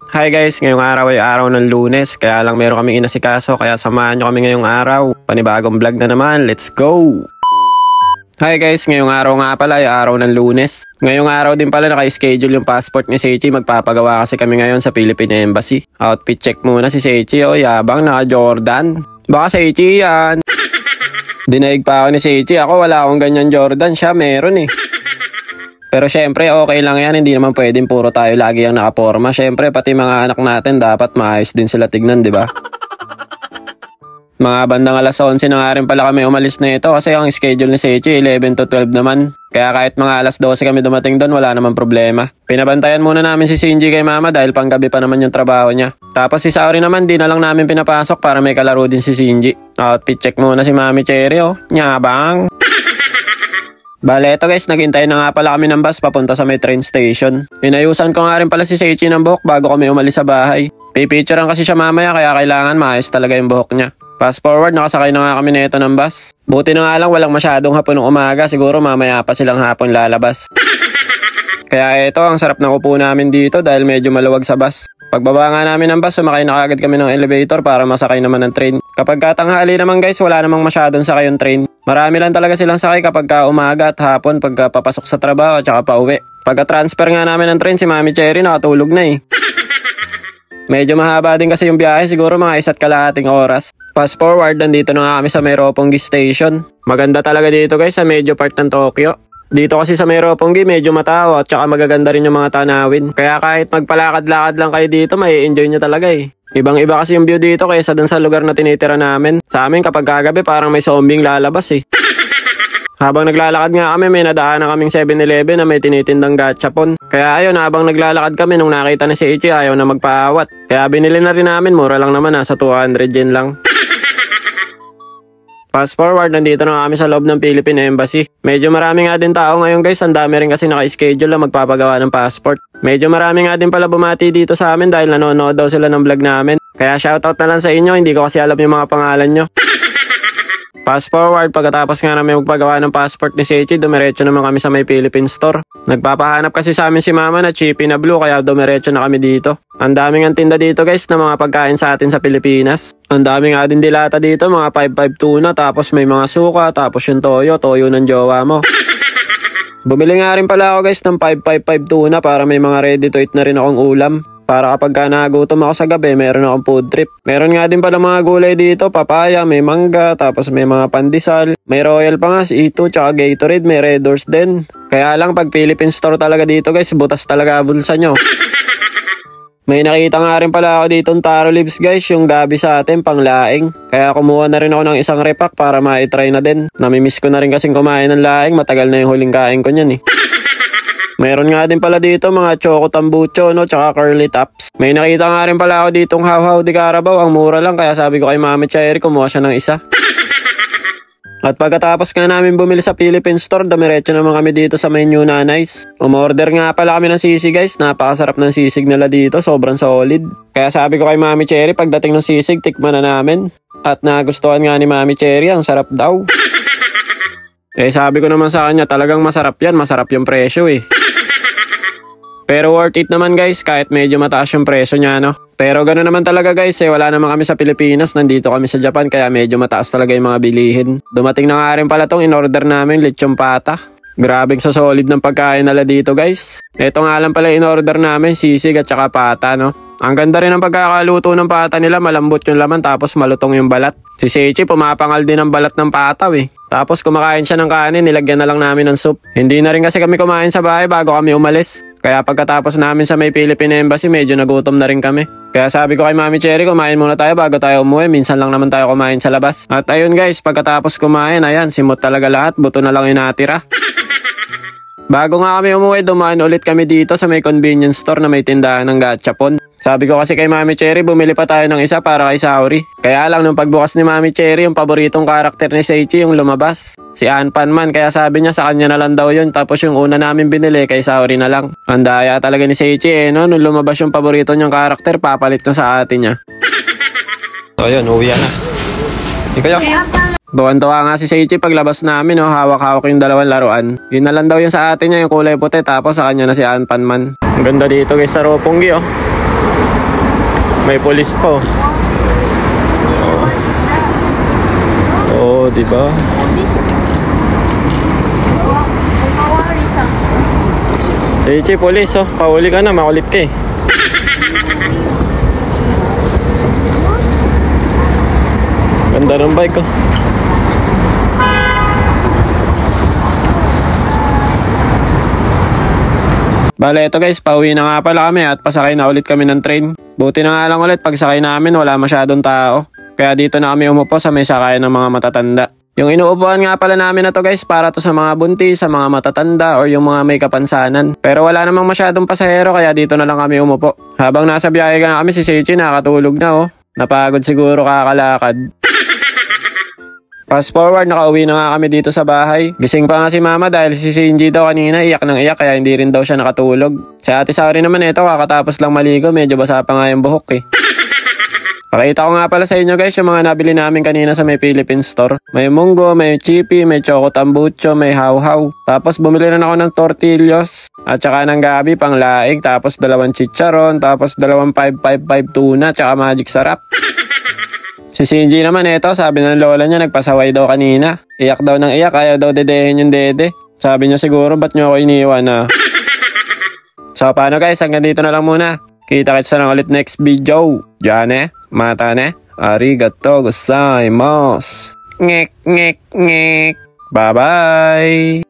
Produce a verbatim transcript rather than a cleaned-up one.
Hi guys, ngayong araw ay araw ng Lunes, kaya lang meron kaming inasikaso, kaya samahan nyo kami ngayong araw. Panibagong vlog na naman, let's go! Hi guys, ngayong araw nga pala ay araw ng Lunes. Ngayong araw din pala naka-schedule yung passport ni Seichi, magpapagawa kasi kami ngayon sa Philippine Embassy. Outfit check muna si Seichi, oh yabang, naka Jordan. Baka Seichi yan. Dinaig pa ako ni Seichi, ako wala akong ganyan Jordan, siya meron eh. Pero syempre okay lang yan, hindi naman pwedeng puro tayo lagi ang nakaporma. Syempre pati mga anak natin dapat maayos din sila tignan, di ba? Mga bandang alas onse na nga rin pala kami umalis na ito kasi ang schedule ni Seichi eleven to twelve naman. Kaya kahit mga alas dose kami dumating doon, wala naman problema. Pinabantayan muna namin si Shinji kay mama dahil panggabi pa naman yung trabaho niya. Tapos si Saori naman, di na lang namin pinapasok para may kalaro din si Shinji. Outfit check muna si Mami Cherry, oh. Nyabang! Bale, eto guys, naghintay na nga pala kami ng bus papunta sa may train station. Inayusan ko nga rin pala si Seichi ng buhok bago kami umalis sa bahay. Pipicturean kasi siya mamaya kaya kailangan maayos talaga yung buhok niya. Fast forward, nakasakay na nga kami nito ng bus. Buti na nga lang walang masyadong hapon ng umaga, siguro mamaya pa silang hapon lalabas. Kaya eto, ang sarap ng upo namin dito dahil medyo maluwag sa bus. Pagbaba nga namin ng bus, sumakay na kagad kami ng elevator para masakay naman ng train. Kapag katanghali naman guys, wala namang masyadong sakay yung train. Marami lang talaga silang sakay kapag ka umaga at hapon pagka papasok sa trabaho at saka pauwi. Pagka-transfer nga namin ng train, si Mami Cherry nakatulog na eh. Medyo mahaba din kasi yung biyahe, siguro mga isa't kalahating oras. Fast forward, nandito na nga kami sa may Roppongi Station. Maganda talaga dito guys sa medyo part ng Tokyo. Dito kasi sa may Roppongi, medyo matao at saka magaganda rin yung mga tanawin. Kaya kahit magpalakad-lakad lang kayo dito, may enjoy nyo talaga eh. Ibang-iba kasi yung view dito kaysa dun sa lugar na tinitira namin. Sa amin kapag kagabi parang may zombing lalabas eh. Habang naglalakad nga kami, may nadaanan kaming seven eleven na may tinitindang gachapon. Kaya ayun, habang naglalakad kami nung nakita ni Seichi, ayaw na magpaawat. Kaya binili na rin namin, mura lang naman, nasa two hundred yen lang. Fast forward, nandito na kami sa loob ng Philippine Embassy. Medyo marami nga din tao ngayon guys, ang dami rin kasi naka-schedule na magpapagawa ng passport. Medyo marami nga din pala bumati dito sa amin dahil nanonood daw sila ng vlog namin. Kaya shoutout na lang sa inyo, hindi ko kasi alam yung mga pangalan nyo. Fast forward, pagkatapos nga namin magpagawa ng passport ni Seichi, dumiretso naman kami sa may Philippine Store. Nagpapahanap kasi sa amin si mama na chippy na blue kaya dumiretso na kami dito. Ang daming ang tinda dito guys na mga pagkain sa atin sa Pilipinas. Ang daming nga din dilata dito, mga five five tuna, tapos may mga suka, tapos yung toyo, toyo ng jowa mo. Bumili nga rin pala ako guys ng five five five tuna para may mga ready to eat na rin akong ulam. Para kapag ka nagutom ako sa gabi, meron akong food trip. Meron nga din pala mga gulay dito, papaya, may mangga, tapos may mga pandesal. May Royal pa nga, si Ito, tsaka Gatorade, may Red Horse din. Kaya lang pag Philippine Store talaga dito guys, butas talaga bulsa nyo. May nakita nga rin pala ako dito ng taro leaves guys, yung gabi sa atin, panglaing. Kaya kumuha na rin ako ng isang repack para ma-try na din. Namimiss ko na rin kasing kumain ng laing, matagal na yung huling kain ko nyan eh. Meron nga din pala dito mga choco tambucho, no, tsaka curly tops. May nakita nga rin pala ako ditong How-How de Carabao, ang mura lang kaya sabi ko kay Mami Cherry kumuha siya ng isa. At pagkatapos nga namin bumili sa Philippine Store, damiretso naman kami dito sa may New Nanay's. Umorder nga pala kami ng sisig guys, napakasarap ng sisig nila dito, sobrang solid. Kaya sabi ko kay Mami Cherry, pagdating ng sisig, tikman na namin. At nagustuhan nga ni Mami Cherry, ang sarap daw. Eh sabi ko naman sa kanya, talagang masarap yan, masarap yung presyo eh. Pero worth it naman guys, kahit medyo mataas yung presyo niya, no? Pero gano'n naman talaga guys, eh wala naman kami sa Pilipinas, nandito kami sa Japan, kaya medyo mataas talaga yung mga bilihin. Dumating na nga rin pala tong in-order namin, lechong pata. Grabe sa solid ng pagkain nila dito guys. Ito nga lang pala in-order namin, sisig at saka pata, no? Ang ganda rin ng pagkakaluto ng pata nila, malambot yung laman tapos malutong yung balat. Si Seichi pumapangal din ng balat ng pata eh. Tapos kumakain siya ng kanin, nilagyan na lang namin ng soup. Hindi na rin kasi kami kumain sa bahay bago kami umalis. Kaya pagkatapos namin sa may Philippine Embassy, medyo nagutom na rin kami. Kaya sabi ko kay Mami Cherry, kumain muna tayo bago tayo umuwi. Minsan lang naman tayo kumain sa labas. At ayun guys, pagkatapos kumain, ayan, simot talaga lahat. Buto na lang yung natira. Bago nga kami umuwi, dumaan ulit kami dito sa may convenience store na may tindahan ng gachapon. Sabi ko kasi kay Mami Cherry, bumili pa tayo ng isa para kay Saori. Kaya lang nung pagbukas ni Mami Cherry, yung paboritong karakter ni Seichi yung lumabas. Si Anpan man, kaya sabi niya sa kanya na lang daw yun. Tapos yung una namin binili kay Saori na lang. Ang daya talaga ni Seichi eh, no? Nung lumabas yung paborito niyang karakter, papalit na sa atin niya. So yun, uwi na. Hindi kayo? Tuwan-tuwa nga si Seichi paglabas namin, no? Hawak-hawak yung dalawang laruan. Yun na lang daw yung sa atin niya, yung kulay puti. Tapos sa kanya na si Anpan man. Ang ganda dito guys sa Roppongi, oh. May pulis po. Oo, oh, di ba? Si Ichi, pulis, oh. Kahuli ka na, makulit ka eh. Ganda ng bike, oh. Bale, ito guys, pauwi na nga pala kami at pasakay na ulit kami ng train. Buti na nga lang ulit, pagsakay namin wala masyadong tao. Kaya dito na kami umupo sa may sakayan ng mga matatanda. Yung inuupuan nga pala namin na to guys, para to sa mga buntis, sa mga matatanda, or yung mga may kapansanan. Pero wala namang masyadong pasahero kaya dito na lang kami umupo. Habang nasa biyahe nga kami, si Seichi nakatulog na oh. Napagod siguro kakalakad. Fast forward, nakauwi na nga kami dito sa bahay. Gising pa nga si mama dahil si Shinji daw kanina iyak ng iyak kaya hindi rin daw siya nakatulog. Si ate Saori naman ito, kakatapos lang maligo, medyo basa pa nga yung buhok eh. Pakita ko nga pala sa inyo guys yung mga nabili namin kanina sa may Philippine store. May munggo, may chippy, may choco tambucho, may hawhaw. Tapos bumili rin ako ng tortillos at saka ng gabi pang laing. Tapos dalawang chicharon, tapos dalawang five five five tuna, tsaka magic sarap. Si Shinji naman ito, sabi ng lola niya nagpasaway daw kanina. Iyak daw ng iyak, ayaw daw dedehin yung dede. Sabi niya siguro ba't niyo ako iniwan na. So paano guys, hanggang dito na lang muna. Kita-kits na lang ulit next video. Diyan eh, mata ne, arigatou gozaimasu. Ngek ngek ngek. Bye bye.